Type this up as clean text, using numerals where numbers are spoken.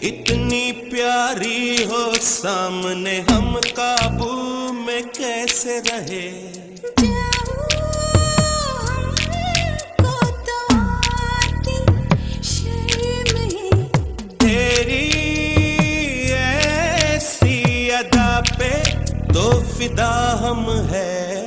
इतनी प्यारी हो सामने हम काबू में कैसे रहे। तेरी ऐसी अदा पे तो फिदा हम है।